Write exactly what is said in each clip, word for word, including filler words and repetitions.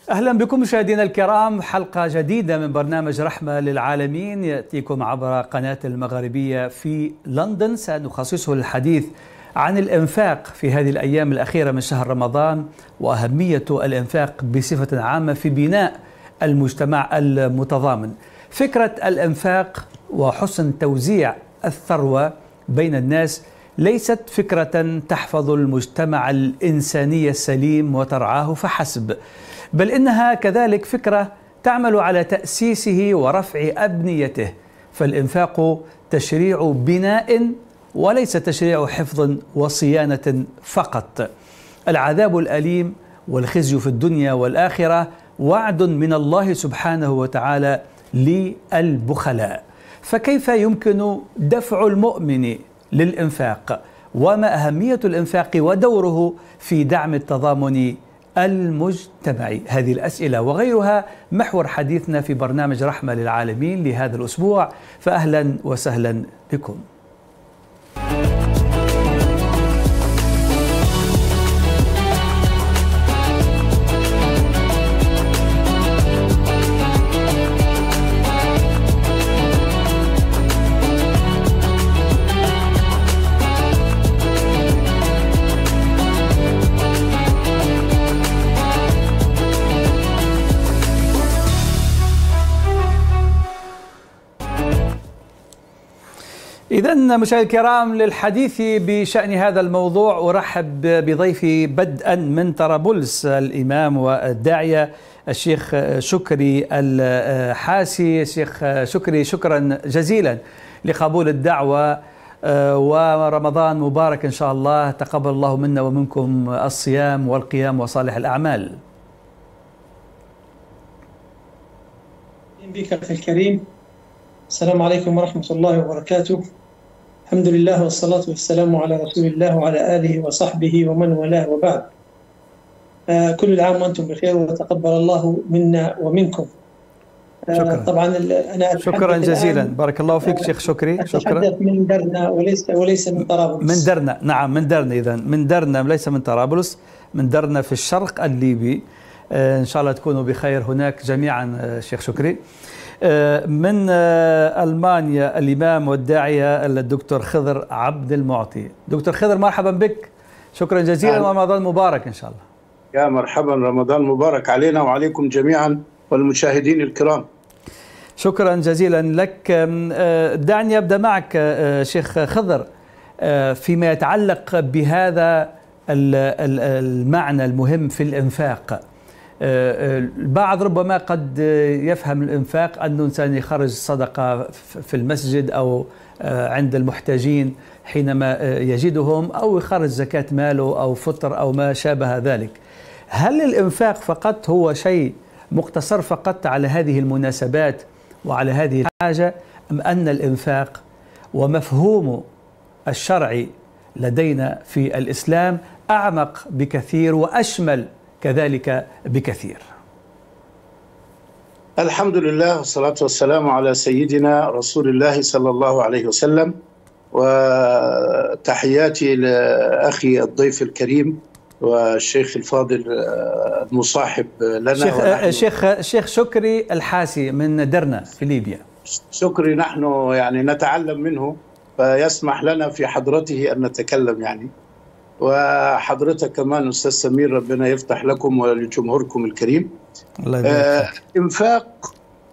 أهلا بكم مشاهدينا الكرام، حلقة جديدة من برنامج رحمة للعالمين يأتيكم عبر قناة المغاربية في لندن. سنخصصه الحديث عن الإنفاق في هذه الأيام الأخيرة من شهر رمضان وأهمية الإنفاق بصفة عامة في بناء المجتمع المتضامن. فكرة الإنفاق وحسن توزيع الثروة بين الناس ليست فكرة تحفظ المجتمع الإنساني السليم وترعاه فحسب، بل إنها كذلك فكرة تعمل على تأسيسه ورفع أبنيته. فالإنفاق تشريع بناء وليس تشريع حفظ وصيانة فقط. العذاب الأليم والخزي في الدنيا والآخرة وعد من الله سبحانه وتعالى للبخلاء. فكيف يمكن دفع المؤمن للإنفاق؟ وما أهمية الإنفاق ودوره في دعم التضامن المجتمعي؟ هذه الأسئلة وغيرها محور حديثنا في برنامج رحمة للعالمين لهذا الأسبوع، فأهلا وسهلا بكم. إذن مشاهدينا الكرام، للحديث بشأن هذا الموضوع أرحب بضيفي بدءا من طرابلس الإمام والداعية الشيخ شكري الحاسي. الشيخ شكري، شكرا جزيلا لقبول الدعوة، ورمضان مبارك إن شاء الله، تقبل الله منا ومنكم الصيام والقيام وصالح الأعمال. بك أخي الكريم، السلام عليكم ورحمة الله وبركاته. الحمد لله والصلاة والسلام على رسول الله وعلى آله وصحبه ومن والاه، وبعد. آه كل العام وأنتم بخير وتقبل الله منا ومنكم. آه شكرا. طبعا أنا شكرا جزيلا، بارك الله فيك شيخ شكري. شكرا. أتحدث من درنا وليس وليس من طرابلس. من درنا، نعم من درنا، إذن من درنا ليس من طرابلس، من درنا في الشرق الليبي. آه إن شاء الله تكونوا بخير هناك جميعا. آه شيخ شكري. من ألمانيا الإمام والداعية الدكتور خضر عبد المعطي. دكتور خضر، مرحبا بك، شكرا جزيلا ورمضان مبارك إن شاء الله. يا مرحبا، رمضان مبارك علينا وعليكم جميعا والمشاهدين الكرام. شكرا جزيلا لك. دعني أبدأ معك شيخ خضر فيما يتعلق بهذا المعنى المهم في الإنفاق. البعض ربما قد يفهم الإنفاق أنه إنسان يخرج صدقة في المسجد أو عند المحتاجين حينما يجدهم، أو يخرج زكاة ماله أو فطر أو ما شابه ذلك. هل الإنفاق فقط هو شيء مقتصر فقط على هذه المناسبات وعلى هذه الحاجة، أم أن الإنفاق ومفهوم الشرعي لدينا في الإسلام أعمق بكثير وأشمل كذلك بكثير؟ الحمد لله والصلاة والسلام على سيدنا رسول الله صلى الله عليه وسلم، وتحياتي لأخي الضيف الكريم والشيخ الفاضل المصاحب لنا. شيخ, شيخ, شيخ شكري الحاسي من درنا في ليبيا. شكري، نحن يعني نتعلم منه فيسمح لنا في حضرته أن نتكلم يعني. وحضرتك كمان أستاذ سمير، ربنا يفتح لكم ولجمهوركم الكريم. الله يبارك آه إنفاق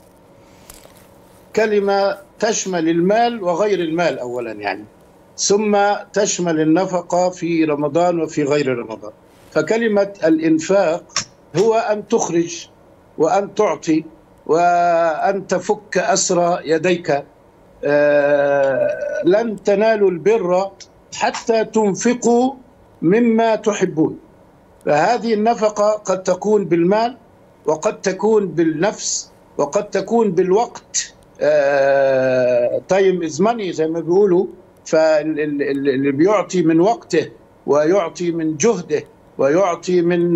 كلمة تشمل المال وغير المال أولا يعني، ثم تشمل النفقة في رمضان وفي غير رمضان. فكلمة الإنفاق هو أن تخرج وأن تعطي وأن تفك أسر يديك. آه لن تنالوا البر حتى تنفقوا مما تحبون. فهذه النفقة قد تكون بالمال، وقد تكون بالنفس، وقد تكون بالوقت. تايم از ماني زي ما بيقولوا. فاللي بيعطي من وقته ويعطي من جهده ويعطي من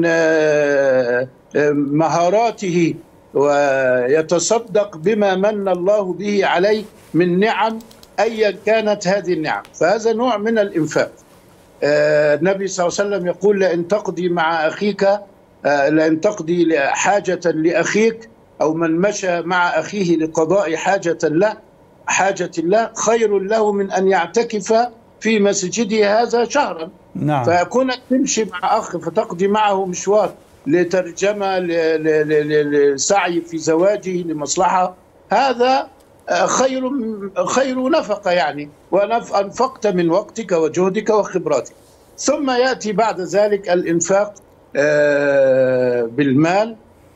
مهاراته ويتصدق بما من الله به عليه من نعم أيا كانت هذه النعم، فهذا نوع من الإنفاق. النبي صلى الله عليه وسلم يقول: لئن تقضي مع أخيك لأن تقضي حاجة لأخيك، أو من مشى مع أخيه لقضاء حاجة له حاجة الله خير له من أن يعتكف في مسجده هذا شهرا. نعم. فكونك تمشي مع أخ فتقضي معه مشوار لترجمة، لسعي في زواجه، لمصلحة، هذا خير خير نفقة يعني، وأنفقت من وقتك وجهدك وخبراتك. ثم يأتي بعد ذلك الإنفاق بالمال،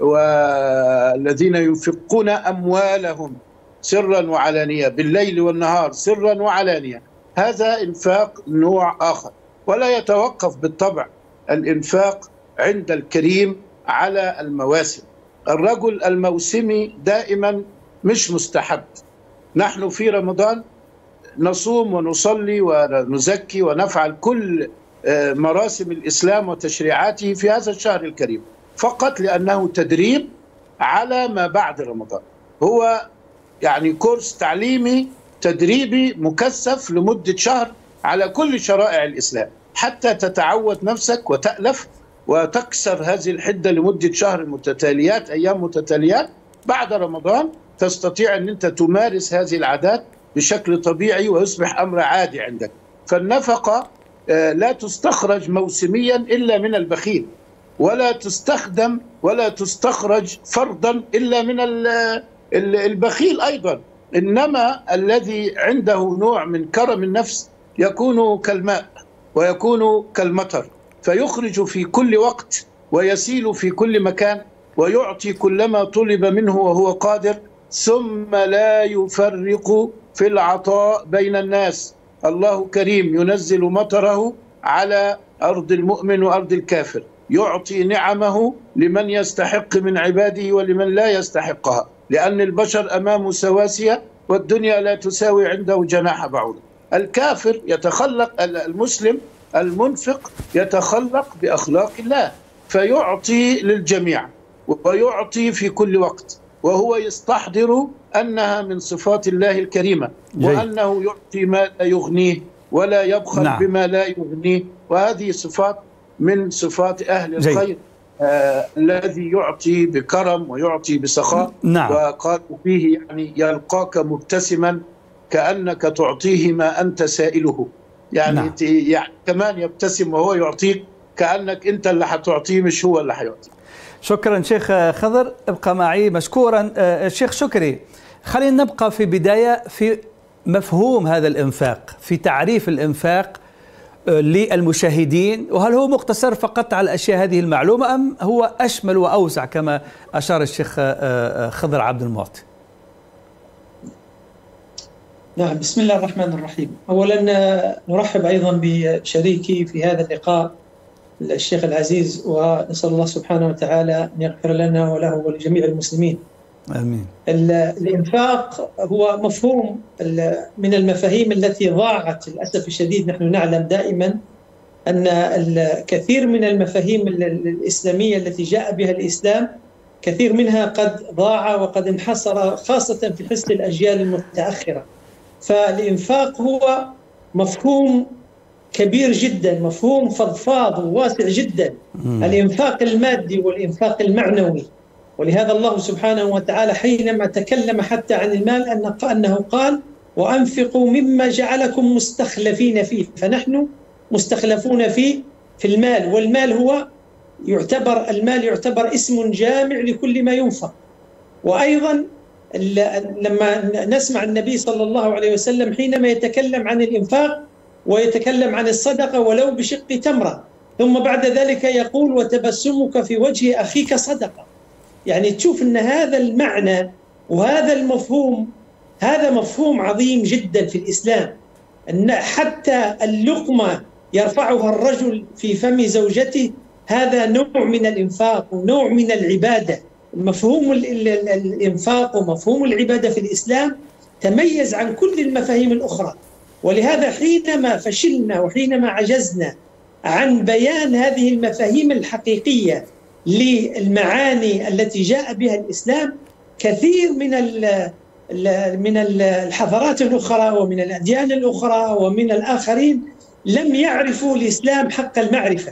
والذين ينفقون أموالهم سرا وعلانية، بالليل والنهار سرا وعلانية، هذا إنفاق نوع آخر. ولا يتوقف بالطبع الإنفاق عند الكريم على المواسم. الرجل الموسمي دائما مش مستحب. نحن في رمضان نصوم ونصلي ونزكي ونفعل كل مراسم الإسلام وتشريعاته في هذا الشهر الكريم، فقط لأنه تدريب على ما بعد رمضان. هو يعني كورس تعليمي تدريبي مكثف لمدة شهر على كل شرائع الإسلام، حتى تتعود نفسك وتألف وتكسر هذه الحدة لمدة شهر متتاليات، أيام متتاليات. بعد رمضان تستطيع أن أنت تمارس هذه العادات بشكل طبيعي ويصبح أمر عادي عندك. فالنفقة لا تستخرج موسميا إلا من البخيل، ولا تستخدم ولا تستخرج فرضا إلا من البخيل أيضا. إنما الذي عنده نوع من كرم النفس يكون كالماء ويكون كالمطر، فيخرج في كل وقت ويسيل في كل مكان ويعطي كلما طلب منه وهو قادر، ثم لا يفرق في العطاء بين الناس. الله كريم ينزل مطره على أرض المؤمن وأرض الكافر، يعطي نعمه لمن يستحق من عباده ولمن لا يستحقها، لأن البشر أمامه سواسية والدنيا لا تساوي عنده جناح بعوضة. الكافر يتخلق، المسلم المنفق يتخلق بأخلاق الله، فيعطي للجميع ويعطي في كل وقت، وهو يستحضر أنها من صفات الله الكريمة، وأنه يعطي ما لا يغنيه ولا يبخل نعم. بما لا يغنيه، وهذه صفات من صفات أهل الخير آه الذي يعطي بكرم ويعطي بسخاء. نعم. وقالوا فيه يعني يلقاك مبتسما كأنك تعطيه ما أنت سائله، يعني, نعم. يعني كمان يبتسم وهو يعطيك كأنك أنت اللي حتعطيه مش هو اللي حيعطيه. شكرا شيخ خضر، ابقى معي مشكورا. الشيخ شكري، خلينا نبقى في بداية في مفهوم هذا الإنفاق، في تعريف الإنفاق للمشاهدين، وهل هو مقتصر فقط على الأشياء هذه المعلومة أم هو أشمل وأوسع كما أشار الشيخ خضر عبد المعطي؟ نعم، بسم الله الرحمن الرحيم. أولا نرحب أيضا بشريكي في هذا اللقاء الشيخ العزيز، ونسأل الله سبحانه وتعالى أن يغفر لنا وله ولجميع المسلمين. آمين. الإنفاق هو مفهوم من المفاهيم التي ضاعت للأسف الشديد. نحن نعلم دائما أن الكثير من المفاهيم الإسلامية التي جاء بها الإسلام كثير منها قد ضاع وقد انحصر، خاصة في حس الأجيال المتأخرة. فالإنفاق هو مفهوم كبير جدا، مفهوم فضفاض وواسع جدا، الإنفاق المادي والإنفاق المعنوي. ولهذا الله سبحانه وتعالى حينما تكلم حتى عن المال أنه قال وأنفقوا مما جعلكم مستخلفين فيه، فنحن مستخلفون فيه في المال. والمال هو يعتبر المال يعتبر اسم جامع لكل ما ينفق. وأيضا لما نسمع النبي صلى الله عليه وسلم حينما يتكلم عن الإنفاق ويتكلم عن الصدقة ولو بشق تمرة، ثم بعد ذلك يقول وتبسمك في وجه أخيك صدقة. يعني تشوف أن هذا المعنى وهذا المفهوم هذا مفهوم عظيم جدا في الإسلام، أن حتى اللقمة يرفعها الرجل في فم زوجته هذا نوع من الإنفاق ونوع من العبادة. مفهوم الإنفاق ومفهوم العبادة في الإسلام تميز عن كل المفاهيم الأخرى. ولهذا حينما فشلنا وحينما عجزنا عن بيان هذه المفاهيم الحقيقية للمعاني التي جاء بها الإسلام، كثير من من الحضارات الأخرى ومن الأديان الأخرى ومن الآخرين لم يعرفوا الإسلام حق المعرفة.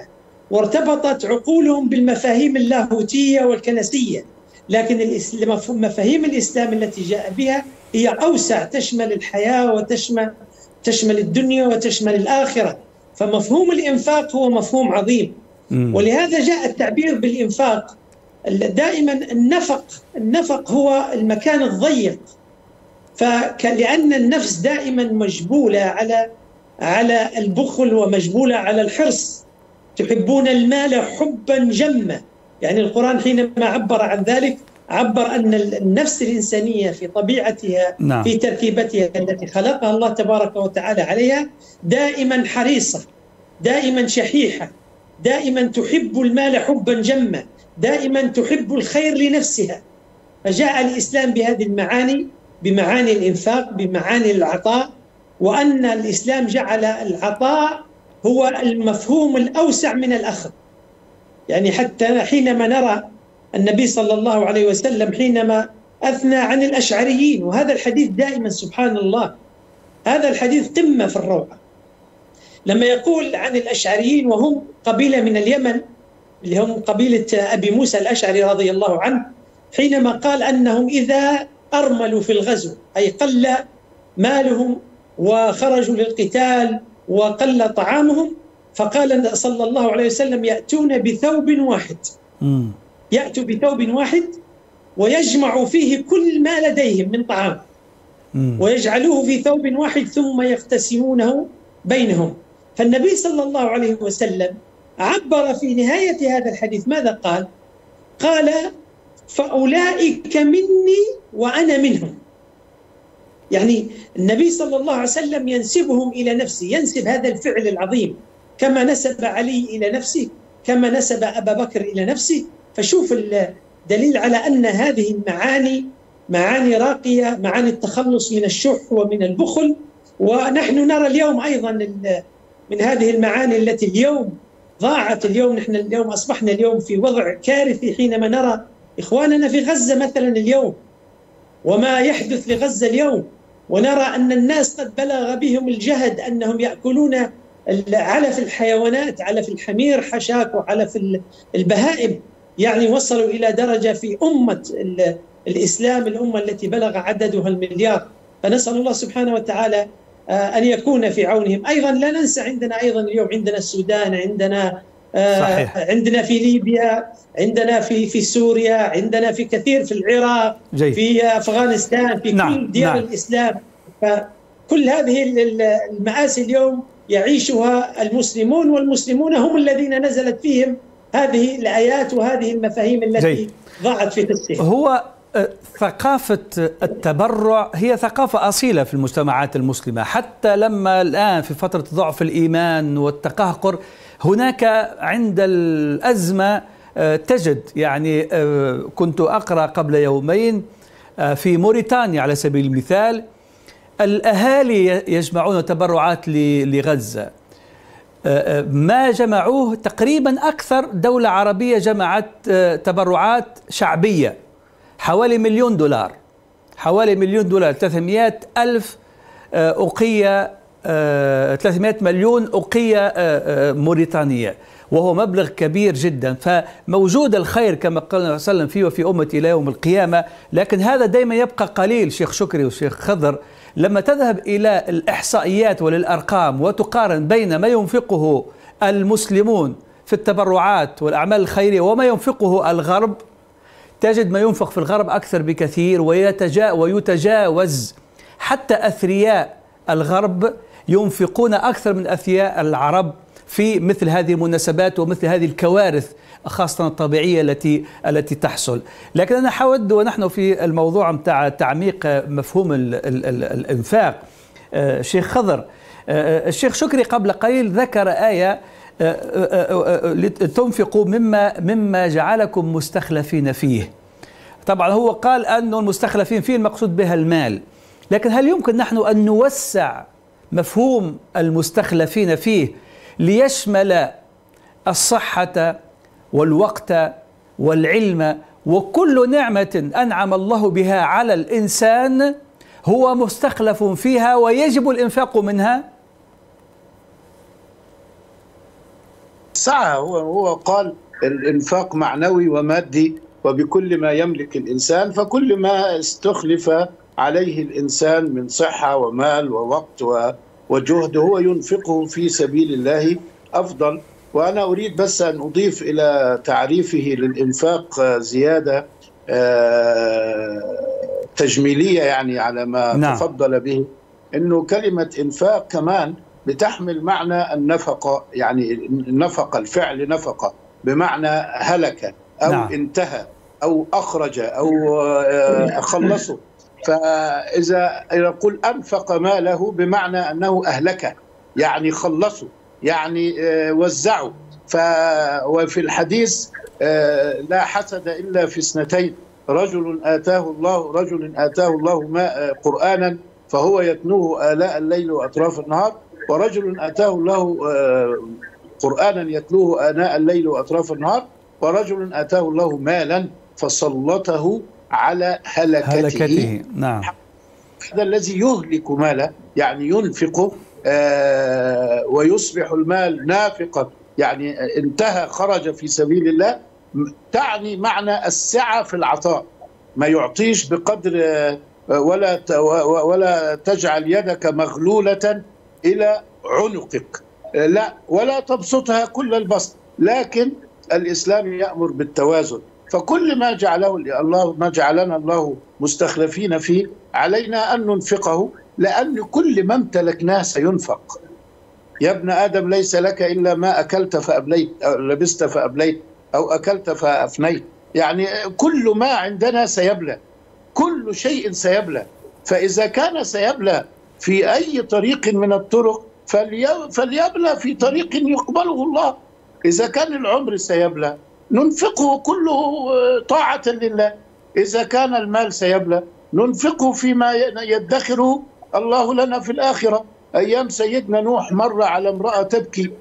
وارتبطت عقولهم بالمفاهيم اللاهوتية والكنسية، لكن مفاهيم الإسلام التي جاء بها هي أوسع، تشمل الحياة وتشمل تشمل الدنيا وتشمل الآخرة. فمفهوم الإنفاق هو مفهوم عظيم، ولهذا جاء التعبير بالإنفاق. دائما النفق النفق هو المكان الضيق، فلأن النفس دائما مجبولة على على البخل ومجبولة على الحرص، تحبون المال حبا جما. يعني القرآن حينما عبر عن ذلك عبر أن النفس الإنسانية في طبيعتها نعم. في تركيبتها التي خلقها الله تبارك وتعالى عليها دائما حريصة، دائما شحيحة، دائما تحب المال حبا جما، دائما تحب الخير لنفسها. فجاء الإسلام بهذه المعاني، بمعاني الإنفاق، بمعاني العطاء، وأن الإسلام جعل العطاء هو المفهوم الأوسع من الأخذ. يعني حتى حينما نرى النبي صلى الله عليه وسلم حينما أثنى عن الأشعريين، وهذا الحديث دائما سبحان الله هذا الحديث قمة في الروعة، لما يقول عن الأشعريين وهم قبيلة من اليمن اللي هم قبيلة أبي موسى الأشعري رضي الله عنه، حينما قال أنهم إذا أرملوا في الغزو، أي قل مالهم وخرجوا للقتال وقل طعامهم، فقال صلى الله عليه وسلم يأتون بثوب واحد م. يأتوا بثوب واحد ويجمع فيه كل ما لديهم من طعام م. ويجعلوه في ثوب واحد ثم يقتسمونه بينهم. فالنبي صلى الله عليه وسلم عبر في نهاية هذا الحديث ماذا قال؟ قال فأولئك مني وأنا منهم. يعني النبي صلى الله عليه وسلم ينسبهم إلى نفسه، ينسب هذا الفعل العظيم كما نسب علي إلى نفسه، كما نسب أبا بكر إلى نفسه. فشوف الدليل على أن هذه المعاني معاني راقية، معاني التخلص من الشح ومن البخل. ونحن نرى اليوم أيضا من هذه المعاني التي اليوم ضاعت. اليوم نحن اليوم أصبحنا اليوم في وضع كارثي حينما نرى إخواننا في غزة مثلا اليوم وما يحدث لغزة اليوم، ونرى أن الناس قد بلغ بهم الجهد أنهم يأكلون علف الحيوانات، علف الحمير حشاك وعلف البهائم. يعني وصلوا إلى درجة في أمة الإسلام، الأمة التي بلغ عددها المليار. فنسأل الله سبحانه وتعالى أن يكون في عونهم. أيضا لا ننسى عندنا أيضا اليوم عندنا السودان، عندنا صحيح. عندنا في ليبيا، عندنا في في سوريا، عندنا في كثير في العراق جيد. في أفغانستان، في نعم. كل ديار نعم. الإسلام. فكل هذه المآسي اليوم يعيشها المسلمون، والمسلمون هم الذين نزلت فيهم هذه الآيات وهذه المفاهيم التي جيد. ضاعت في تسهم. هو ثقافة التبرع هي ثقافة أصيلة في المجتمعات المسلمة، حتى لما الآن في فترة ضعف الإيمان والتقهقر هناك عند الأزمة تجد. يعني كنت أقرأ قبل يومين في موريتانيا على سبيل المثال الأهالي يجمعون تبرعات لغزة، ما جمعوه تقريبا أكثر دولة عربية جمعت تبرعات شعبية، حوالي مليون دولار حوالي مليون دولار ثلاثمائة ألف أوقية، ثلاثمائة مليون أوقية موريتانية، وهو مبلغ كبير جدا. فموجود الخير كما قال النبي صلى الله عليه وسلم فيه وفي أمتي إلى يوم القيامة، لكن هذا دائما يبقى قليل. شيخ شكري وشيخ خضر، لما تذهب إلى الإحصائيات وللأرقام وتقارن بين ما ينفقه المسلمون في التبرعات والأعمال الخيرية وما ينفقه الغرب، تجد ما ينفق في الغرب أكثر بكثير، ويتجا ويتجاوز حتى أثرياء الغرب ينفقون أكثر من أثرياء العرب في مثل هذه المناسبات ومثل هذه الكوارث خاصة الطبيعية التي التي تحصل. لكن أنا حود ونحن في الموضوع متاع تعميق مفهوم ال ال ال الإنفاق، شيخ خضر، الشيخ شكري قبل قليل ذكر آية لتنفقوا مما مما جعلكم مستخلفين فيه. طبعا هو قال أن المستخلفين فيه المقصود بها المال، لكن هل يمكن نحن أن نوسع مفهوم المستخلفين فيه ليشمل الصحة والوقت والعلم وكل نعمة أنعم الله بها على الإنسان هو مستخلف فيها ويجب الإنفاق منها؟ وسعها. هو هو قال الإنفاق معنوي ومادي وبكل ما يملك الإنسان، فكل ما استخلف عليه الإنسان من صحة ومال ووقت وجهد هو ينفقه في سبيل الله أفضل. وأنا أريد بس أن أضيف إلى تعريفه للإنفاق زيادة تجميلية يعني على ما نعم. تفضل به، إنه كلمة إنفاق كمان بتحمل معنى النفقة، يعني النفقة الفعل نفقة بمعنى هلك أو نعم. انتهى أو أخرج أو خلصه. فإذا يقول أنفق ماله بمعنى أنه أهلكه، يعني خلصه، يعني وزعه. وفي الحديث لا حسد إلا في اثنتين، رجل آتاه الله رجل آتاه الله ما قرآنا فهو يتلوه آلاء الليل وأطراف النهار، ورجل آتاه الله قرآنا يتلوه آناء الليل وأطراف النهار، ورجل آتاه الله مالا فسلطه على هلكته, هلكته. نعم. هذا الذي يهلك ماله يعني ينفقه آه ويصبح المال نافقا، يعني انتهى خرج في سبيل الله، تعني معنى السعة في العطاء، ما يعطيش بقدر ولا ولا تجعل يدك مغلولة إلى عنقك، لا، ولا تبسطها كل البسط، لكن الإسلام يأمر بالتوازن. فكل ما جعله الله ما جعلنا الله مستخلفين فيه علينا أن ننفقه، لأن كل ما امتلكناه سينفق. يا ابن آدم ليس لك إلا ما أكلت فأبليت أو لبست فأبليت أو أكلت فأفنيت، يعني كل ما عندنا سيبلى، كل شيء سيبلى. فإذا كان سيبلى في أي طريق من الطرق فليبلى في طريق يقبله الله. إذا كان العمر سيبلى ننفقه كله طاعة لله، إذا كان المال سيبلى ننفقه فيما يدخره الله لنا في الآخرة. أيام سيدنا نوح مر على امرأة تبكي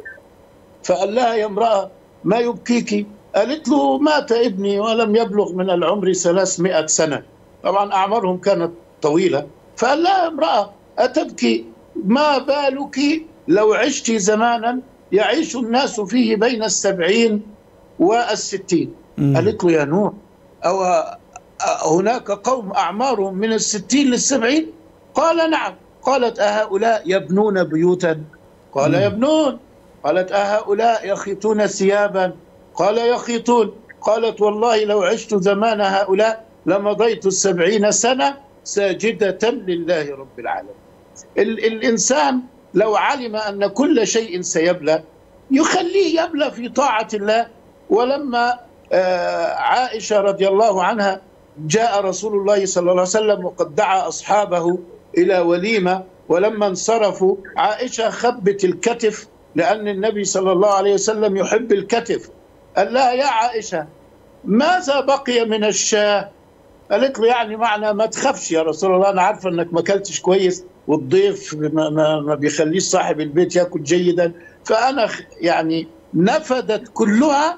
فقال لها يا امرأة ما يبكيك؟ قالت له مات ابني ولم يبلغ من العمر ثلاثمائة سنة، طبعا أعمارهم كانت طويلة. فقال لها امرأة أتبكي؟ ما بالك لو عشت زمانا يعيش الناس فيه بين السبعين والستين؟ قالت له يا نوح أو هناك قوم أعمارهم من الستين للسبعين؟ قال نعم. قالت أهؤلاء يبنون بيوتا؟ قال يبنون. قالت أهؤلاء يخيطون ثيابا؟ قال يخيطون. قالت والله لو عشت زمان هؤلاء لمضيت السبعين سنة ساجدة لله رب العالمين. ال الإنسان لو علم أن كل شيء سيبلى يخليه يبلى في طاعة الله. ولما عائشة رضي الله عنها جاء رسول الله صلى الله عليه وسلم وقد دعا أصحابه إلى وليمة، ولما انصرفوا عائشة خبت الكتف لأن النبي صلى الله عليه وسلم يحب الكتف. قال لها يا عائشة ماذا بقي من الشاه؟ قالت له يعني معنى ما تخافش يا رسول الله، أنا عارفة أنك ما أكلتش كويس والضيف ما, ما, ما بيخليش صاحب البيت يأكل جيدا، فأنا يعني نفدت كلها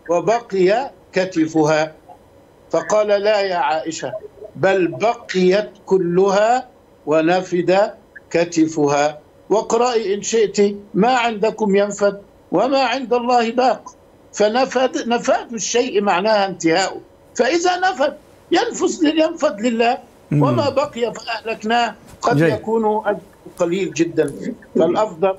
وبقي كتفها. فقال لا يا عائشة بل بقيت كلها ونفد كتفها. واقرأي إن شئت ما عندكم ينفد وما عند الله باق. فنفد نفاد الشيء معناها انتهاؤه، فإذا نفد ينفذ ينفد لله، وما بقي فأهلكناه قد جي. يكون قليل جدا. فالأفضل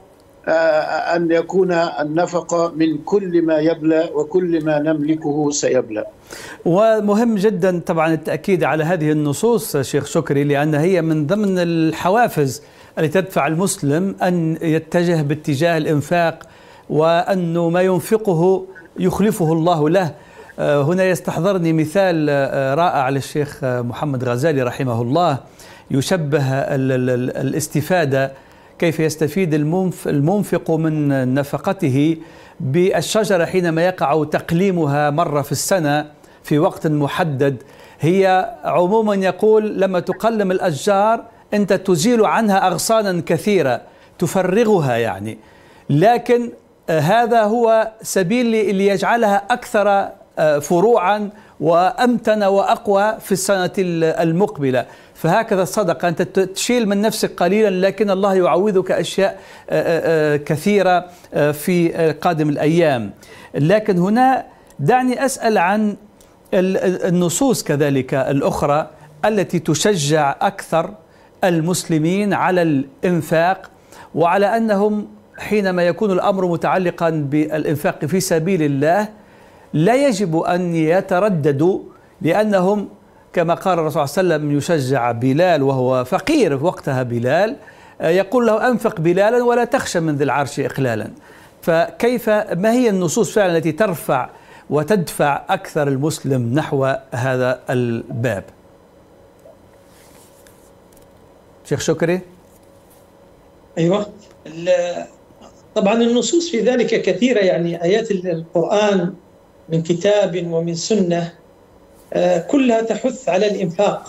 أن يكون النفقة من كل ما يبلى وكل ما نملكه سيبلى. ومهم جدا طبعا التأكيد على هذه النصوص شيخ شكري، لأن هي من ضمن الحوافز التي تدفع المسلم أن يتجه باتجاه الإنفاق، وأنه ما ينفقه يخلفه الله له. هنا يستحضرني مثال رائع للشيخ محمد غزالي رحمه الله، يشبه الاستفادة، كيف يستفيد المنفق من نفقته بالشجرة حينما يقع تقليمها مرة في السنة في وقت محدد. هي عموما يقول لما تقلم الأشجار أنت تزيل عنها أغصانا كثيرة تفرغها يعني، لكن هذا هو سبيل اللي يجعلها أكثر فروعا وأمتن وأقوى في السنة المقبلة. فهكذا الصدقة، أنت تشيل من نفسك قليلا لكن الله يعوضك أشياء كثيرة في قادم الأيام. لكن هنا دعني أسأل عن النصوص كذلك الأخرى التي تشجع أكثر المسلمين على الإنفاق، وعلى أنهم حينما يكون الأمر متعلقا بالإنفاق في سبيل الله لا يجب أن يترددوا، لأنهم كما قال الرسول صلى الله عليه وسلم يشجع بلال وهو فقير في وقتها، بلال يقول له أنفق بلالا ولا تخشى من ذي العرش إخلالا. فكيف، ما هي النصوص فعلا التي ترفع وتدفع أكثر المسلم نحو هذا الباب؟ شيخ شكري. أيوة، طبعا النصوص في ذلك كثيرة، يعني آيات القرآن من كتاب ومن سنة كلها تحث على الإنفاق،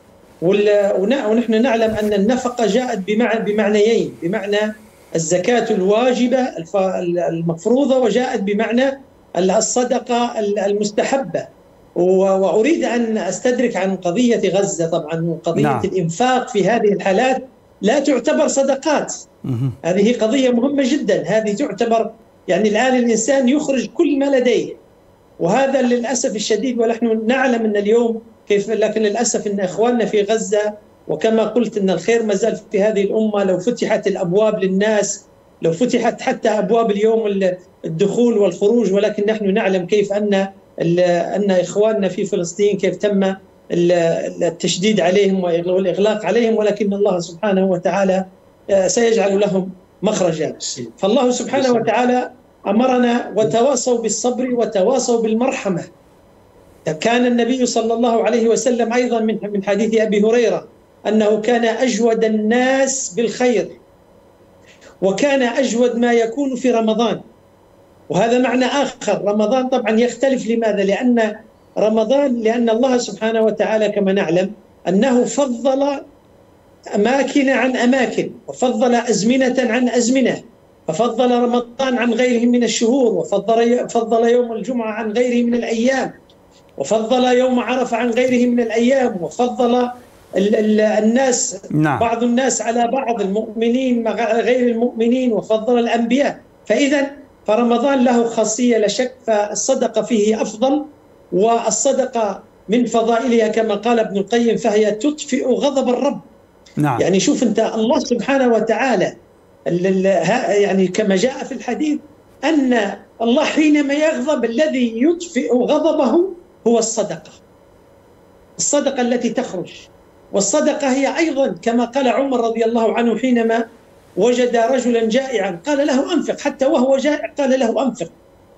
ونحن نعلم أن النفقة جاءت بمعنيين، بمعنى الزكاة الواجبة المفروضة، وجاءت بمعنى الصدقة المستحبة. وأريد أن أستدرك عن قضية غزة، طبعا قضية نعم. الإنفاق في هذه الحالات لا تعتبر صدقات، هذه قضية مهمة جدا. هذه تعتبر يعني الآن الإنسان يخرج كل ما لديه، وهذا للأسف الشديد. ونحن نعلم أن اليوم كيف، لكن للأسف أن إخواننا في غزة، وكما قلت أن الخير ما زال في هذه الأمة، لو فتحت الأبواب للناس، لو فتحت حتى أبواب اليوم الدخول والخروج، ولكن نحن نعلم كيف أن أن إخواننا في فلسطين كيف تم التشديد عليهم والإغلاق عليهم، ولكن الله سبحانه وتعالى سيجعل لهم مخرجا. فالله سبحانه وتعالى أمرنا وتواصوا بالصبر وتواصوا بالمرحمة. كان النبي صلى الله عليه وسلم أيضا من حديث أبي هريرة أنه كان أجود الناس بالخير، وكان أجود ما يكون في رمضان. وهذا معنى آخر، رمضان طبعا يختلف. لماذا؟ لأن رمضان، لأن الله سبحانه وتعالى كما نعلم أنه فضل أماكن عن أماكن، وفضل أزمنة عن أزمنة، ففضل رمضان عن غيره من الشهور، وفضل فضل يوم الجمعة عن غيره من الأيام، وفضل يوم عرفة عن غيره من الأيام، وفضل الناس نعم. بعض الناس على بعض، المؤمنين مع غير المؤمنين، وفضل الأنبياء. فإذا فرمضان له خاصية لا شك، فالصدقة فيه أفضل، والصدقة من فضائلها كما قال ابن القيم فهي تطفئ غضب الرب. نعم. يعني شوف أنت، الله سبحانه وتعالى يعني كما جاء في الحديث أن الله حينما يغضب الذي يطفئ غضبه هو الصدقة، الصدقة التي تخرج. والصدقة هي أيضا كما قال عمر رضي الله عنه حينما وجد رجلا جائعا قال له أنفق، حتى وهو جائع قال له أنفق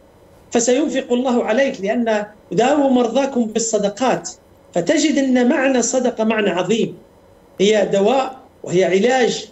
فسينفق الله عليك، لأن داووا مرضاكم بالصدقات. فتجد أن معنى الصدقة معنى عظيم، هي دواء وهي علاج.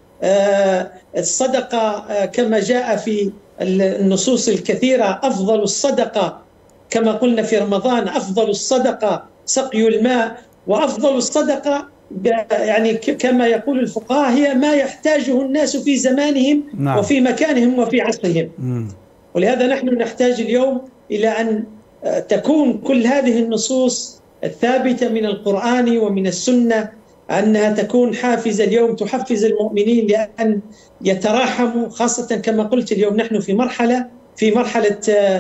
آه الصدقة آه كما جاء في النصوص الكثيرة، أفضل الصدقة كما قلنا في رمضان، أفضل الصدقة سقي الماء، وأفضل الصدقة يعني كما يقول الفقهاء هي ما يحتاجه الناس في زمانهم نعم. وفي مكانهم وفي عصرهم. م. ولهذا نحن نحتاج اليوم إلى أن تكون كل هذه النصوص الثابتة من القرآن ومن السنة أنها تكون حافزة اليوم، تحفز المؤمنين لأن يتراحموا، خاصة كما قلت اليوم نحن في مرحلة في مرحلة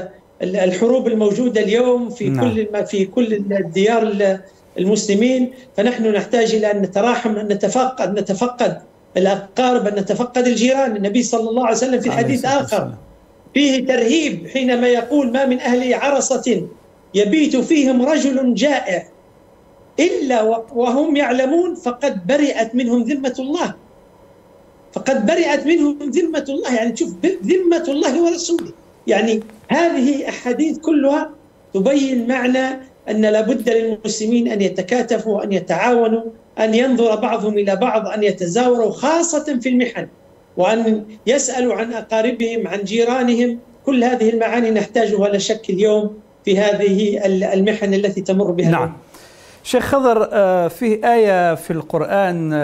الحروب الموجودة اليوم في نعم. كل في كل الديار المسلمين. فنحن نحتاج إلى أن نتراحم، أن نتفقد أن نتفقد الأقارب، أن نتفقد الجيران. النبي صلى الله عليه وسلم في حديث آخر فيه ترهيب حينما يقول ما من أهل عرصة يبيت فيهم رجل جائع إلا وهم يعلمون فقد برئت منهم ذمة الله، فقد برئت منهم ذمة الله. يعني تشوف ذمة الله ورسوله، يعني هذه أحاديث كلها تبين معنى أن لابد للمسلمين أن يتكاتفوا وأن يتعاونوا، أن ينظر بعضهم إلى بعض، أن يتزاوروا خاصة في المحن، وأن يسألوا عن أقاربهم عن جيرانهم. كل هذه المعاني نحتاجها لا شك اليوم في هذه المحن التي تمر بها. نعم. شيخ خضر، فيه آية في القرآن،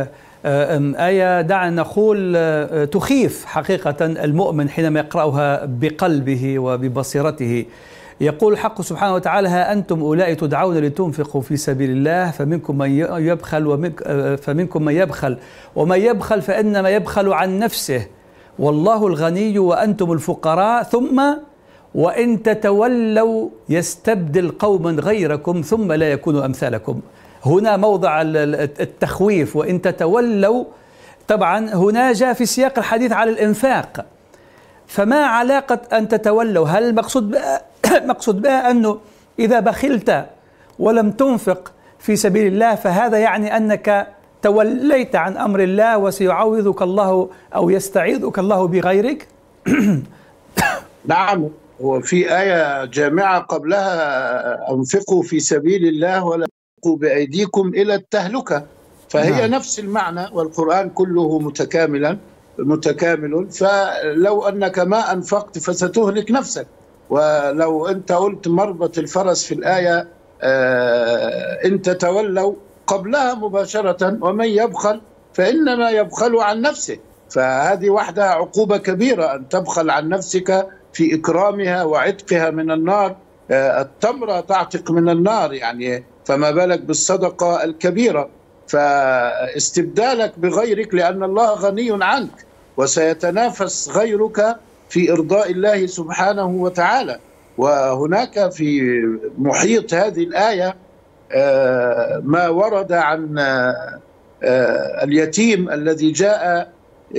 آية دعنا نقول تخيف حقيقة المؤمن حينما يقرأها بقلبه وببصيرته. يقول الحق سبحانه وتعالى: ها أنتم أولئك تدعون لتنفقوا في سبيل الله فمنكم من يبخل فمنكم من يبخل ومن يبخل فإنما يبخل عن نفسه والله الغني وأنتم الفقراء ثم وإن تتولوا يستبدل قوما غيركم ثم لا يكونوا أمثالكم. هنا موضع التخويف، وإن تتولوا طبعا هنا جاء في سياق الحديث على الإنفاق، فما علاقة أن تتولوا؟ هل المقصود بها مقصود بها أنه إذا بخلت ولم تنفق في سبيل الله فهذا يعني أنك توليت عن أمر الله وسيعوضك الله أو يستعيذك الله بغيرك؟ نعم، وفي آية جامعة قبلها: أنفقوا في سبيل الله ولا تلقوا بأيديكم إلى التهلكة، فهي نعم. نفس المعنى، والقرآن كله متكاملا متكامل. فلو أنك ما أنفقت فستهلك نفسك، ولو أنت قلت مربط الفرس في الآية آه إن تتولوا قبلها مباشرة ومن يبخل فإنما يبخل عن نفسه، فهذه وحدها عقوبة كبيرة أن تبخل عن نفسك في إكرامها وعتقها من النار. آه التمرة تعتق من النار يعني، فما بالك بالصدقة الكبيرة. فاستبدالك بغيرك لأن الله غني عنك وسيتنافس غيرك في إرضاء الله سبحانه وتعالى. وهناك في محيط هذه الآية ما ورد عن اليتيم الذي جاء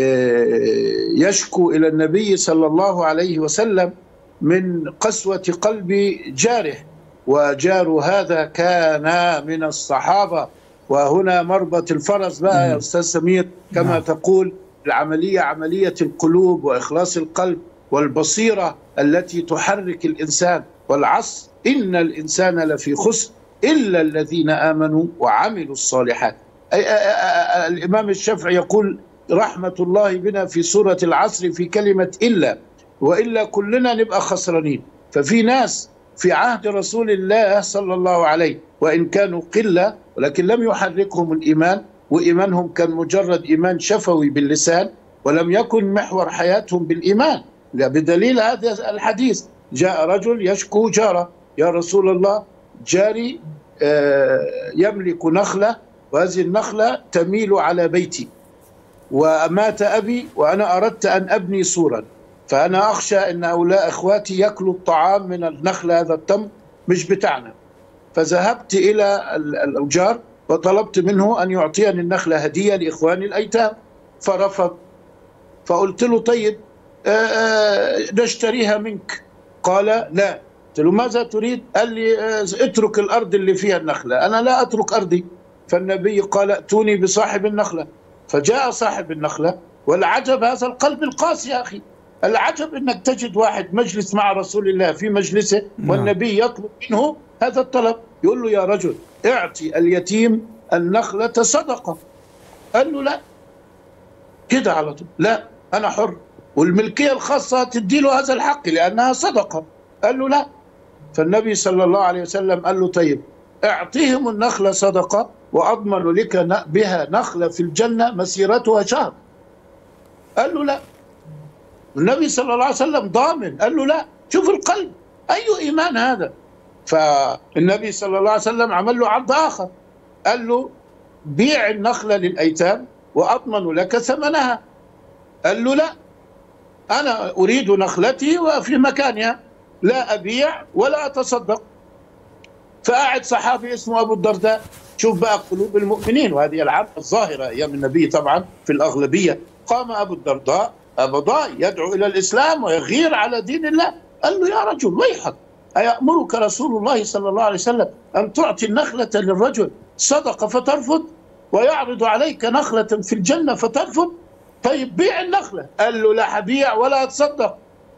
يشكو إلى النبي صلى الله عليه وسلم من قسوة قلب جاره، وجار هذا كان من الصحابة. وهنا مربط الفرس بقى يا أستاذ سمير كما نعم. تقول العملية عملية القلوب وإخلاص القلب والبصيرة التي تحرك الإنسان. والعصر إن الإنسان لفي خسر إلا الذين آمنوا وعملوا الصالحات. أي الإمام الشافعي يقول رحمة الله بنا في سورة العصر في كلمة إلا، وإلا كلنا نبقى خسرانين. ففي ناس في عهد رسول الله صلى الله عليه وإن كانوا قلة ولكن لم يحركهم الإيمان، وإيمانهم كان مجرد إيمان شفوي باللسان ولم يكن محور حياتهم بالإيمان. بدليل هذا الحديث: جاء رجل يشكو جاره: يا رسول الله جاري يملك نخلة وهذه النخلة تميل على بيتي، ومات أبي وأنا أردت أن أبني سورا، فأنا أخشى أن هؤلاء إخواتي يأكلوا الطعام من النخلة، هذا التمر مش بتاعنا. فذهبت إلى الجار وطلبت منه أن يعطيني النخلة هدية لإخواني الأيتام، فرفض. فقلت له طيب نشتريها منك. قال لا. قلت له ماذا تريد؟ قال لي اترك الأرض اللي فيها النخلة. أنا لا أترك أرضي. فالنبي قال ائتوني بصاحب النخلة. فجاء صاحب النخلة. والعجب هذا القلب القاسي يا أخي، العجب أنك تجد واحد مجلس مع رسول الله في مجلسه والنبي يطلب منه هذا الطلب، يقول له يا رجل اعطي اليتيم النخلة صدقة. قال له لا، كده على طول، لا أنا حر، والملكية الخاصة تدي له هذا الحق لأنها صدقة. قال له لا. فالنبي صلى الله عليه وسلم قال له طيب اعطيهم النخلة صدقة وأضمن لك بها نخلة في الجنة مسيرتها شهر. قال له لا. النبي صلى الله عليه وسلم ضامن. قال له لا. شوف القلب، أي إيمان هذا؟ فالنبي صلى الله عليه وسلم عمل له عرض آخر، قال له بيع النخلة للأيتام وأضمن لك ثمنها. قال له لا، أنا أريد نخلتي وفي مكانها، لا أبيع ولا أتصدق. فقاعد صحابي اسمه أبو الدرداء، شوف بقى قلوب المؤمنين، وهذه العامة الظاهرة أيام النبي طبعا في الأغلبية. قام أبو الدرداء أبضاء يدعو إلى الإسلام ويغير على دين الله. قال له يا رجل ويحك، أيأمرك رسول الله صلى الله عليه وسلم أن تعطي النخلة للرجل صدقة فترفض، ويعرض عليك نخلة في الجنة فترفض؟ طيب بيع النخلة. قال له لا حبيع ولا أتصدق.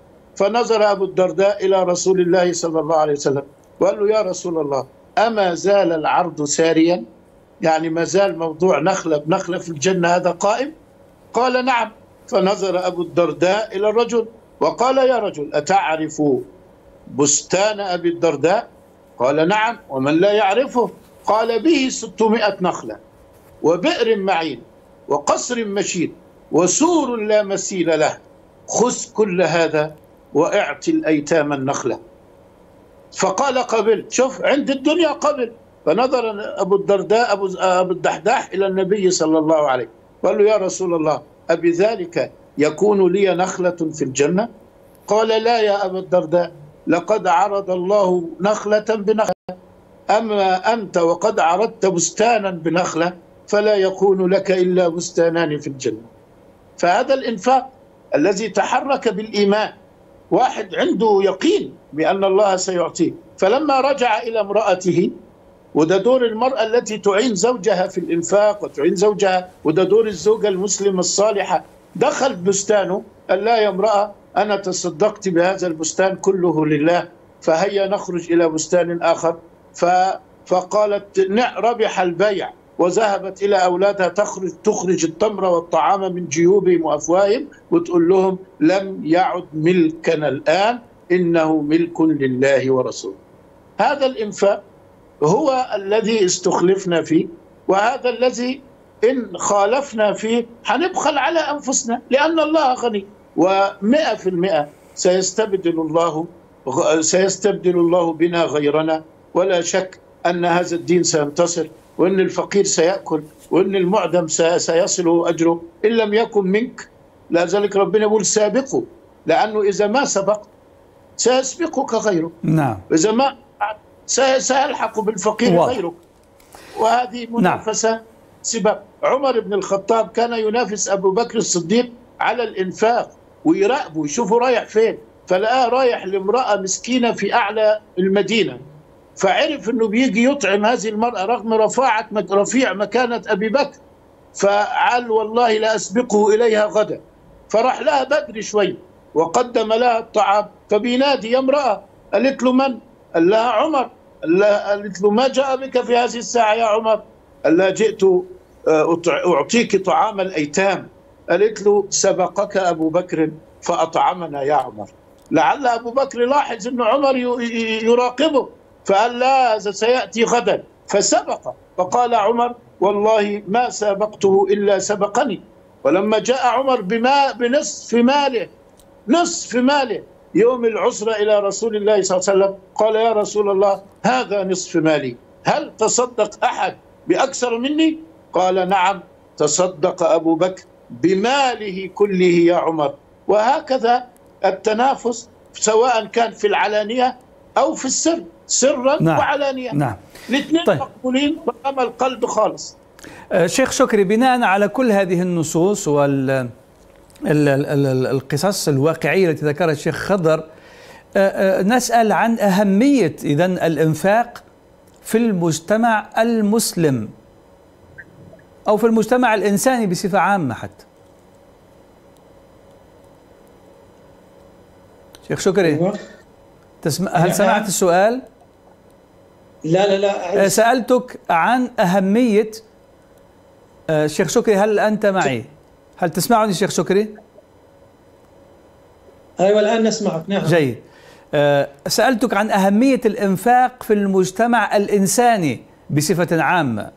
فنظر أبو الدرداء إلى رسول الله صلى الله عليه وسلم وقال له يا رسول الله أما زال العرض ساريا؟ يعني ما زال موضوع نخلة بنخلة في الجنة هذا قائم؟ قال نعم. فنظر أبو الدرداء إلى الرجل وقال يا رجل أتعرف بستان أبي الدرداء؟ قال نعم. ومن لا يعرفه؟ قال به ستمائة نخلة وبئر معين وقصر مشيد وسور لا مثيل له، خذ كل هذا واعطي الأيتام النخلة. فقال قبلت. شوف عند الدنيا قبل. فنظر أبو الدرداء أبو, أبو الدحداح إلى النبي صلى الله عليه قال له: يا رسول الله، أبذلك يكون لي نخلة في الجنة؟ قال: لا يا أبا الدرداء، لقد عرض الله نخلة بنخلة، أما أنت وقد عرضت بستانا بنخلة فلا يكون لك إلا بستانان في الجنة. فهذا الإنفاق الذي تحرك بالإيمان، واحد عنده يقين بأن الله سيعطيه. فلما رجع إلى امرأته، وده دور المرأة التي تعين زوجها في الإنفاق وتعين زوجها، وده دور الزوجة المسلمة الصالحة، دخل بستانه قال: لا يا امرأة، أنا تصدقت بهذا البستان كله لله، فهيا نخرج إلى بستان آخر. فقالت: ربح البيع، وذهبت إلى أولادها تخرج تخرج التمر والطعام من جيوبهم وأفواههم وتقول لهم: لم يعد ملكنا الآن، إنه ملك لله ورسوله. هذا الإنفاق هو الذي استخلفنا فيه، وهذا الذي إن خالفنا فيه حنبخل على أنفسنا، لأن الله غني، ومئة في المئة سيستبدل الله سيستبدل الله بنا غيرنا. ولا شك أن هذا الدين سينتصر، وأن الفقير سيأكل، وأن المعدم سيصله أجره إن لم يكن منك. لذلك ربنا يقول: سابقوا، لأنه إذا ما سبق سيسبقك غيره. نعم. إذا ما سيلحق بالفقير واضح. غيرك. وهذه منافسة. نعم. سبب عمر بن الخطاب كان ينافس أبو بكر الصديق على الإنفاق، ويراقبه يشوفه رايح فين، فلقاه رايح لامرأة مسكينة في أعلى المدينة، فعرف أنه بيجي يطعم هذه المرأة رغم رفاعة رفيع مكانة أبي بكر، فقال: والله لا أسبقه إليها غدا. فراح لها بدري شوي وقدم لها الطعام، فبينادي: يا امرأة. قالت له: من؟ قال لها: عمر. قالت له: ما جاء بك في هذه الساعة يا عمر؟ قال لها: جئت أعطيك طعام الأيتام. قالت له: سبقك أبو بكر فأطعمنا يا عمر. لعل أبو بكر لاحظ أن عمر يراقبه، فقال: لا، هذا سيأتي غدا. فسبق، فقال عمر: والله ما سابقته إلا سبقني. ولما جاء عمر بما بنصف ماله نصف ماله يوم العسرة إلى رسول الله صلى الله عليه وسلم، قال: يا رسول الله، هذا نصف مالي، هل تصدق أحد بأكثر مني؟ قال: نعم، تصدق أبو بكر بماله كله يا عمر. وهكذا التنافس، سواء كان في العلانية أو في السر، سرا نعم. وعلانية. نعم. الاثنين طيب. مقبولين بأمل القلب خالص. شيخ شكري، بناء على كل هذه النصوص وال القصص الواقعية التي ذكرها الشيخ خضر، نسأل عن أهمية إذن الإنفاق في المجتمع المسلم أو في المجتمع الإنساني بصفة عامة حتى. شيخ شكري، تسمع هل سمعت السؤال؟ لا لا لا سألتك عن أهمية. شيخ شكري، هل أنت معي؟ هل تسمعني شيخ شكري؟ أيوة الآن نسمعك. نعم. جيد. سألتك عن أهمية الإنفاق في المجتمع الإنساني بصفة عامة.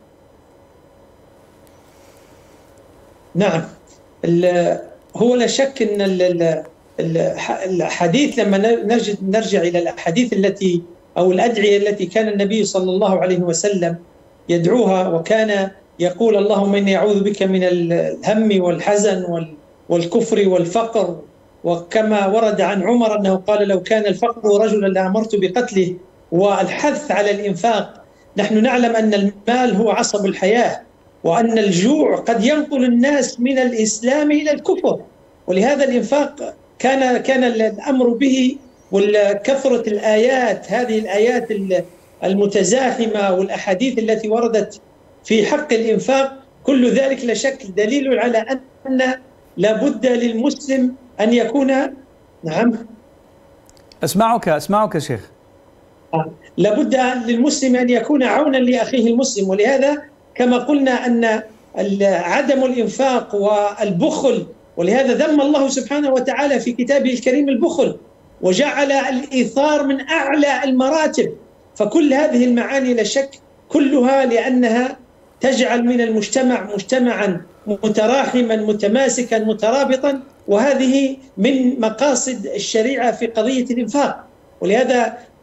نعم. هو لا شك أن الحديث لما نجد نرجع إلى الأحاديث التي أو الأدعية التي كان النبي صلى الله عليه وسلم يدعوها، وكان يقول: اللهم إني أعوذ بك من الهم والحزن والكفر والفقر. وكما ورد عن عمر أنه قال: لو كان الفقر رجلا لأمرت بقتله. والحث على الإنفاق. نحن نعلم أن المال هو عصب الحياة، وأن الجوع قد ينقل الناس من الإسلام إلى الكفر، ولهذا الإنفاق كان كان الأمر به. وكثرة الآيات، هذه الآيات المتزاحمة والأحاديث التي وردت في حق الإنفاق، كل ذلك لا شك دليل على أن لابد للمسلم أن يكون. نعم أسمعك أسمعك شيخ. لابد للمسلم أن يكون عونا لأخيه المسلم، ولهذا كما قلنا أن عدم الإنفاق والبخل، ولهذا ذم الله سبحانه وتعالى في كتابه الكريم البخل، وجعل الإيثار من أعلى المراتب. فكل هذه المعاني لا شك كلها لأنها تجعل من المجتمع مجتمعا متراحما متماسكا مترابطا، وهذه من مقاصد الشريعة في قضية الإنفاق. ولهذا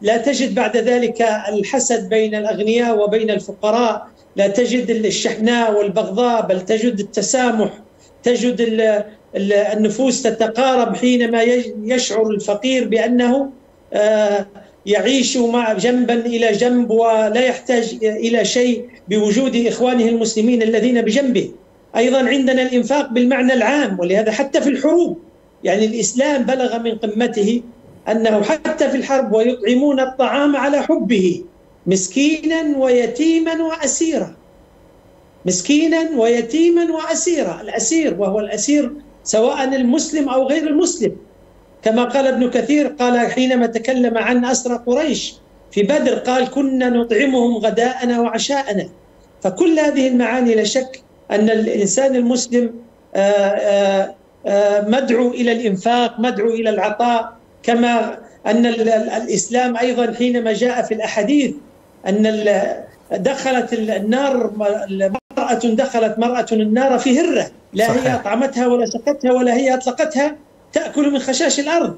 لا تجد بعد ذلك الحسد بين الأغنياء وبين الفقراء، لا تجد الشحناء والبغضاء، بل تجد التسامح، تجد النفوس تتقارب حينما يشعر الفقير بأنه يعيش مع جنبا إلى جنب ولا يحتاج إلى شيء بوجود إخوانه المسلمين الذين بجنبه. أيضا عندنا الإنفاق بالمعنى العام، ولهذا حتى في الحروب يعني الإسلام بلغ من قمته أنه حتى في الحرب ويطعمون الطعام على حبه مسكينا ويتيما وأسيرا، مسكينا ويتيما وأسيرا، الأسير وهو الأسير سواء المسلم أو غير المسلم، كما قال ابن كثير قال حينما تكلم عن أسرى قريش في بدر قال كنا نطعمهم غداءنا وعشاءنا. فكل هذه المعاني لا شك أن الإنسان المسلم مدعو إلى الإنفاق، مدعو إلى العطاء، كما أن الإسلام أيضا حينما جاء في الأحاديث أن دخلت النار مرأة دخلت مرأة النار في هرة، لا صحيح. هي أطعمتها ولا سقتها ولا هي أطلقتها، تأكل من خشاش الأرض.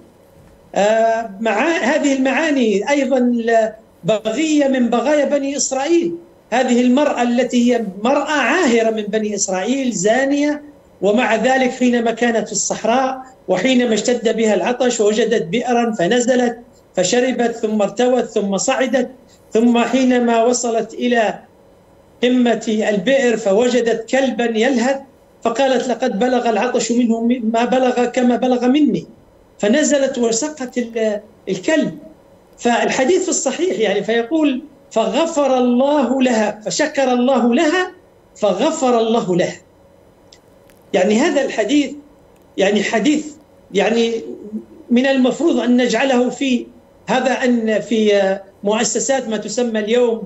مع هذه المعاني أيضا بغية من بغايا بني إسرائيل، هذه المرأة التي هي مرأة عاهرة من بني إسرائيل زانية، ومع ذلك حينما كانت في الصحراء وحينما اشتد بها العطش ووجدت بئرا فنزلت فشربت ثم ارتوت ثم صعدت، ثم حينما وصلت إلى قمة البئر فوجدت كلبا يلهث فقالت لقد بلغ العطش منه ما بلغ كما بلغ مني، فنزلت وسقت الكلب. فالحديث في الصحيح يعني فيقول فغفر الله لها، فشكر الله لها فغفر الله لها. يعني هذا الحديث يعني حديث يعني من المفروض أن نجعله في هذا أن في مؤسسات ما تسمى اليوم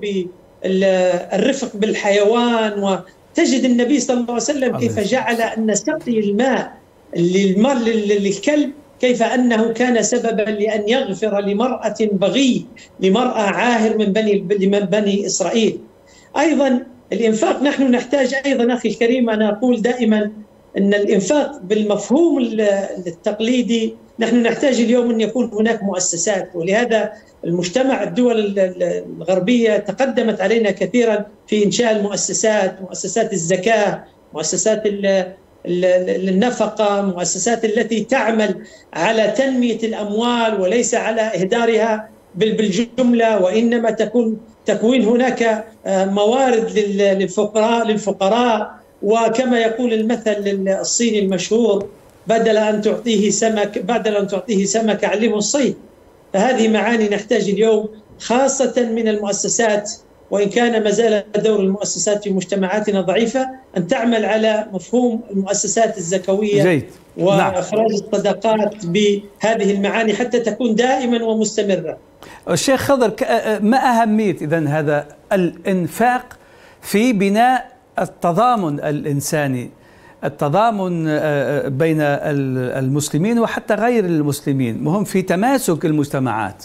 بالرفق بالحيوان، وتجد النبي صلى الله عليه وسلم كيف جعل أن سقي الماء للكلب كيف أنه كان سببا لأن يغفر لمرأة بغي، لمرأة عاهر من بني من بني إسرائيل. أيضا الإنفاق نحن نحتاج أيضا أخي الكريم، أنا أقول دائما أن الإنفاق بالمفهوم التقليدي نحن نحتاج اليوم أن يكون هناك مؤسسات، ولهذا المجتمع الدول الغربية تقدمت علينا كثيرا في إنشاء المؤسسات، مؤسسات الزكاة، مؤسسات النفقة، مؤسسات التي تعمل على تنمية الأموال وليس على إهدارها بالجملة، وإنما تكون تكوين هناك موارد للفقراء للفقراء وكما يقول المثل الصيني المشهور بدل أن تعطيه سمك بدل أن تعطيه سمك علمه الصيد. فهذه معاني نحتاج اليوم خاصة من المؤسسات، وإن كان ما زال دور المؤسسات في مجتمعاتنا ضعيفة، أن تعمل على مفهوم المؤسسات الزكوية جيد. وإخراج الصدقات بهذه المعاني حتى تكون دائما ومستمرة. الشيخ خضر، ما أهمية إذن هذا الإنفاق في بناء التضامن الإنساني، التضامن بين المسلمين وحتى غير المسلمين، مهم في تماسك المجتمعات؟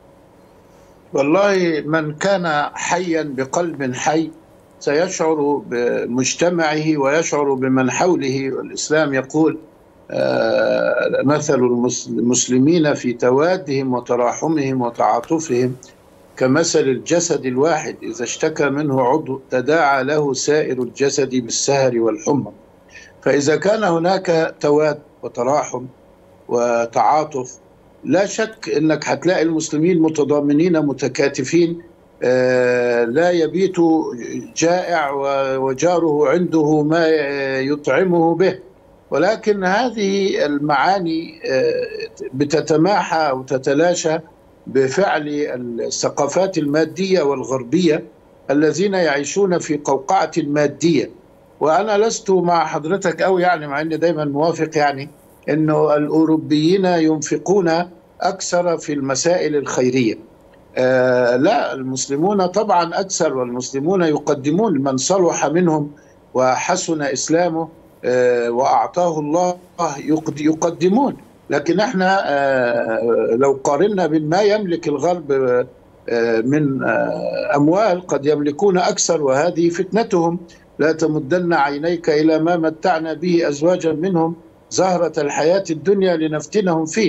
والله من كان حيا بقلب حي سيشعر بمجتمعه ويشعر بمن حوله. والإسلام يقول مثل المسلمين في توادهم وتراحمهم وتعاطفهم كمثل الجسد الواحد إذا اشتكى منه عضو تداعى له سائر الجسد بالسهر والحمى. فإذا كان هناك تواد وتراحم وتعاطف لا شك أنك هتلاقي المسلمين متضامنين متكاتفين، لا يبيت جائع وجاره عنده ما يطعمه به. ولكن هذه المعاني بتتماحى وتتلاشى بفعل الثقافات المادية والغربية الذين يعيشون في قوقعة مادية. وأنا لست مع حضرتك أو يعني مع أني دايما موافق يعني أنه الأوروبيين ينفقون أكثر في المسائل الخيرية. آه لا، المسلمون طبعا أكثر، والمسلمون يقدمون من صلح منهم وحسن إسلامه آه وأعطاه الله يقدمون. لكن احنا آه لو قارنا بما يملك الغرب آه من آه أموال قد يملكون أكثر، وهذه فتنتهم. لا تمدن عينيك إلى ما متعنا به أزواجا منهم زهرة الحياة الدنيا لنفتنهم فيه.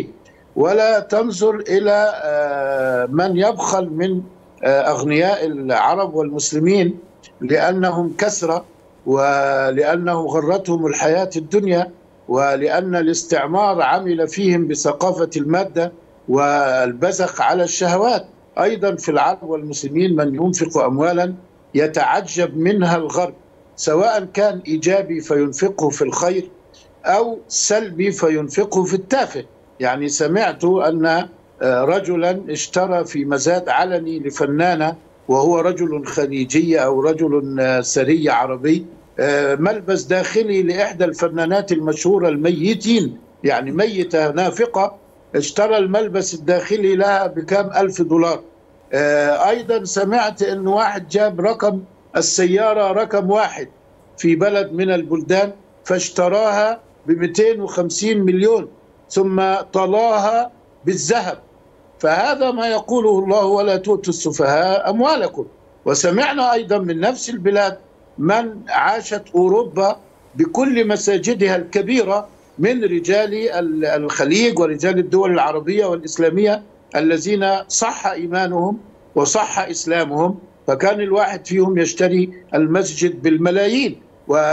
ولا تنظر إلى من يبخل من أغنياء العرب والمسلمين لأنهم كثرة، ولأنه غرتهم الحياة الدنيا، ولأن الاستعمار عمل فيهم بثقافة المادة والبزخ على الشهوات. أيضا في العرب والمسلمين من ينفق أموالا يتعجب منها الغرب، سواء كان إيجابي فينفقه في الخير أو سلبي فينفقه في التافه. يعني سمعت أن رجلا اشترى في مزاد علني لفنانة، وهو رجل خليجي أو رجل سري عربي، ملبس داخلي لإحدى الفنانات المشهورة الميتين، يعني ميتة نافقة، اشترى الملبس الداخلي لها بكام ألف دولار. أيضا سمعت أن واحد جاب رقم السيارة رقم واحد في بلد من البلدان فاشتراها ب مئتين وخمسين مليون ثم طلاها بالذهب. فهذا ما يقوله الله: ولا تؤتوا السفهاء أموالكم. وسمعنا أيضا من نفس البلاد من عاشت أوروبا بكل مساجدها الكبيرة من رجال الخليج ورجال الدول العربية والإسلامية الذين صح إيمانهم وصح إسلامهم، فكان الواحد فيهم يشتري المسجد بالملايين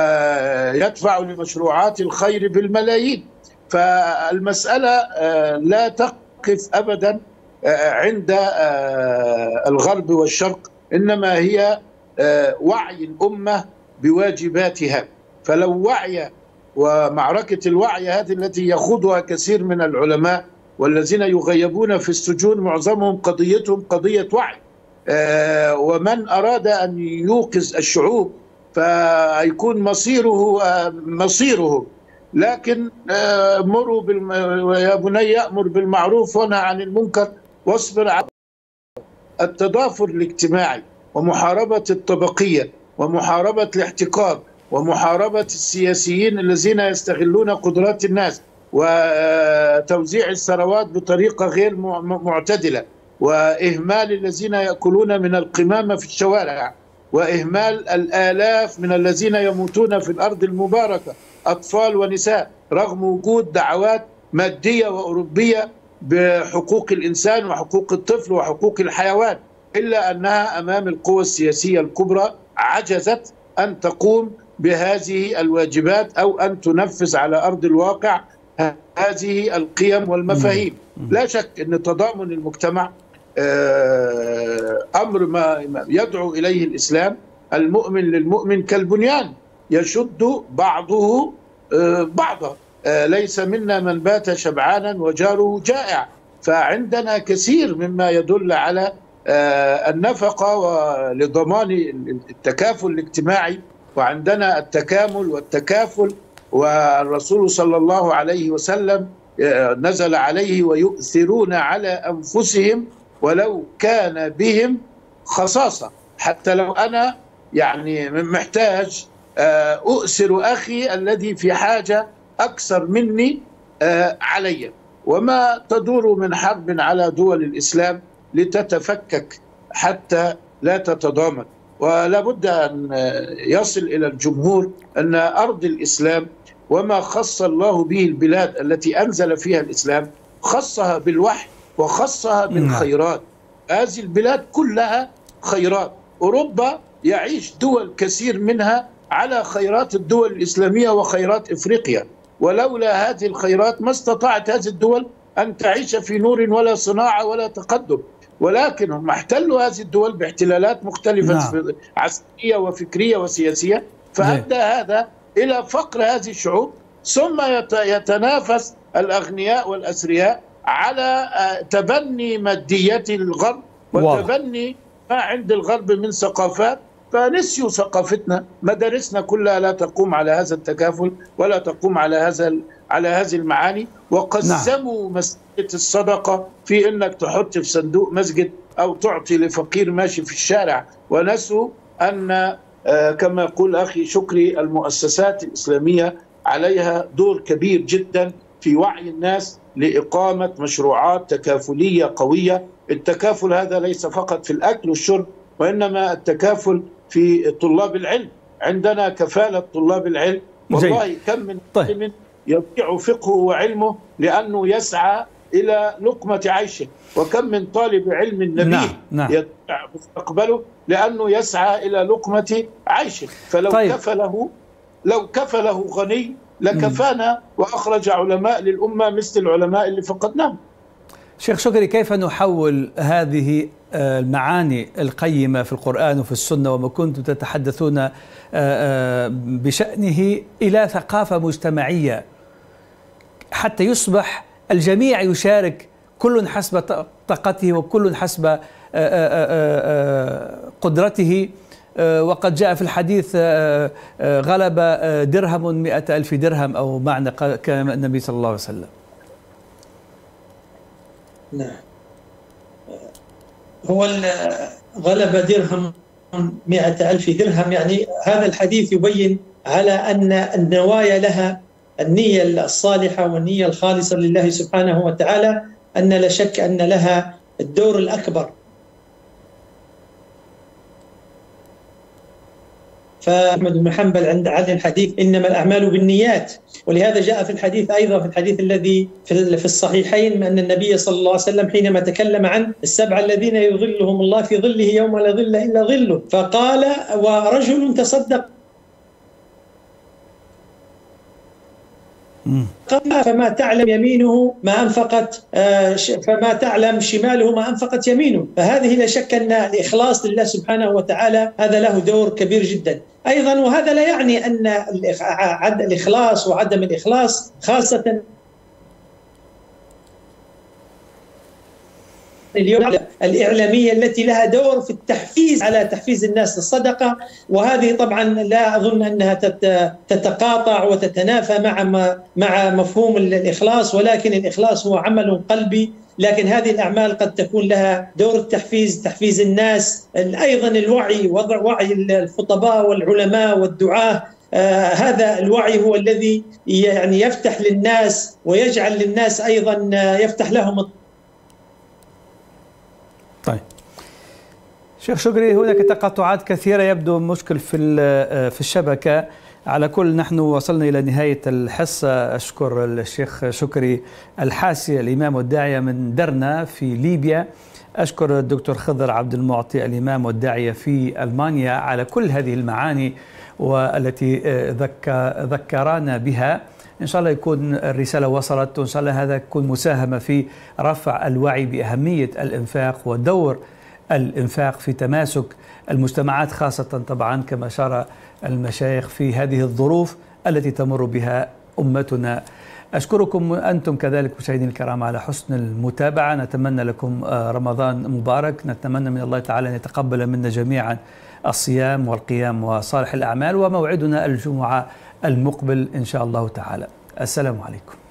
ويدفع لمشروعات الخير بالملايين. فالمسألة لا تقف أبدا عند الغرب والشرق، إنما هي وعي الأمة بواجباتها. فلو وعي، ومعركة الوعي هذه التي يخوضها كثير من العلماء والذين يغيبون في السجون معظمهم قضيتهم قضية وعي، ومن أراد أن يوقظ الشعوب فيكون مصيره مصيره. لكن مروا بالم... يا بني يأمر بالمعروف ونهى عن المنكر واصبر على التضافر الاجتماعي ومحاربة الطبقية ومحاربة الاحتكار ومحاربة السياسيين الذين يستغلون قدرات الناس وتوزيع الثروات بطريقة غير معتدلة، وإهمال الذين يأكلون من القمامة في الشوارع، وإهمال الآلاف من الذين يموتون في الأرض المباركة أطفال ونساء رغم وجود دعوات مادية وأوروبية بحقوق الإنسان وحقوق الطفل وحقوق الحيوان، إلا أنها أمام القوى السياسية الكبرى عجزت أن تقوم بهذه الواجبات أو أن تنفذ على أرض الواقع هذه القيم والمفاهيم. لا شك أن تضامن المجتمع أمر ما يدعو إليه الإسلام. المؤمن للمؤمن كالبنيان يشد بعضه بعضا، ليس منا من بات شبعانا وجاره جائع. فعندنا كثير مما يدل على النفقة ولضمان التكافل الاجتماعي، وعندنا التكامل والتكافل. والرسول صلى الله عليه وسلم نزل عليه: ويؤثرون على أنفسهم ولو كان بهم خصاصة. حتى لو أنا يعني محتاج أؤثر أخي الذي في حاجة أكثر مني علي. وما تدور من حرب على دول الإسلام لتتفكك حتى لا تتضامن. ولا بد أن يصل إلى الجمهور أن أرض الإسلام وما خص الله به البلاد التي أنزل فيها الإسلام خصها بالوحي وخصها بالخيرات. هذه البلاد كلها خيرات. أوروبا يعيش دول كثير منها على خيرات الدول الإسلامية وخيرات إفريقيا، ولولا هذه الخيرات ما استطاعت هذه الدول أن تعيش في نور ولا صناعة ولا تقدم. ولكن هم احتلوا هذه الدول باحتلالات مختلفة نعم. عسكرية وفكرية وسياسية، فأدى هذا إلى فقر هذه الشعوب. ثم يتنافس الأغنياء والأثرياء على تبني ماديات الغرب وتبني ما عند الغرب من ثقافات، فنسيوا ثقافتنا. مدارسنا كلها لا تقوم على هذا التكافل ولا تقوم على هذا على هذه المعاني، وقسموا نعم. مسألة الصدقة في انك تحط في صندوق مسجد او تعطي لفقير ماشي في الشارع، ونسوا ان كما يقول اخي شكري المؤسسات الاسلامية عليها دور كبير جدا في وعي الناس لإقامة مشروعات تكافلية قوية. التكافل هذا ليس فقط في الأكل والشرب، وإنما التكافل في طلاب العلم. عندنا كفالة طلاب العلم، والله كم من مسلم يضيع فقهه وعلمه لأنه يسعى إلى لقمة عيشه. وكم من طالب علم نبيه نعم. نعم. يضيع مستقبله لأنه يسعى إلى لقمة عيشه. فلو طيب. كفله لو كفله غني لكفانا وأخرج علماء للأمة مثل العلماء اللي فقدناهم. شيخ شكري، كيف نحول هذه المعاني القيمة في القرآن وفي السنة وما كنتم تتحدثون بشأنه إلى ثقافة مجتمعية حتى يصبح الجميع يشارك، كل حسب طاقته وكل حسب قدرته؟ وقد جاء في الحديث غلب درهم مئة ألف درهم، أو معنى كلام النبي صلى الله عليه وسلم. نعم، هو غلب درهم مئة ألف درهم، يعني هذا الحديث يبين على أن النوايا لها النية الصالحة والنية الخالصة لله سبحانه وتعالى، أن لا شك أن لها الدور الأكبر. فأحمد بن حنبل عند عن الحديث إنما الأعمال بالنيات، ولهذا جاء في الحديث أيضا، في الحديث الذي في الصحيحين، أن النبي صلى الله عليه وسلم حينما تكلم عن السبعة الذين يظلهم الله في ظله يوم لا ظل إلا ظله، فقال ورجل تصدق فما تعلم يمينه ما أنفقت فما تعلم شماله ما أنفقت يمينه. فهذه لا شك أن الإخلاص لله سبحانه وتعالى هذا له دور كبير جدا أيضا. وهذا لا يعني أن الإخلاص وعدم الإخلاص، خاصة اليوم الإعلامية التي لها دور في التحفيز على تحفيز الناس للصدقة، وهذه طبعا لا أظن أنها تتقاطع وتتنافى مع مع مفهوم الإخلاص، ولكن الإخلاص هو عمل قلبي. لكن هذه الأعمال قد تكون لها دور التحفيز، تحفيز الناس، أيضا الوعي، وضع وعي الخطباء والعلماء والدعاة. آه هذا الوعي هو الذي يعني يفتح للناس ويجعل للناس أيضا يفتح لهم. طيب شيخ شكري، هناك تقاطعات كثيرة، يبدو مشكل في في الشبكة. على كل، نحن وصلنا إلى نهاية الحصة. أشكر الشيخ شكري الحاسي، الإمام والداعية من درنا في ليبيا. أشكر الدكتور خضر عبد المعطي، الإمام والداعية في ألمانيا، على كل هذه المعاني والتي ذكرانا بها. إن شاء الله يكون الرسالة وصلت، وإن شاء الله هذا يكون مساهمة في رفع الوعي بأهمية الإنفاق ودور الإنفاق في تماسك المجتمعات، خاصة طبعا كما أشار المشايخ في هذه الظروف التي تمر بها أمتنا. أشكركم أنتم كذلك مشاهدينا الكرام على حسن المتابعة. نتمنى لكم رمضان مبارك، نتمنى من الله تعالى أن يتقبل منا جميعا الصيام والقيام وصالح الأعمال، وموعدنا الجمعة المقبل إن شاء الله تعالى. السلام عليكم.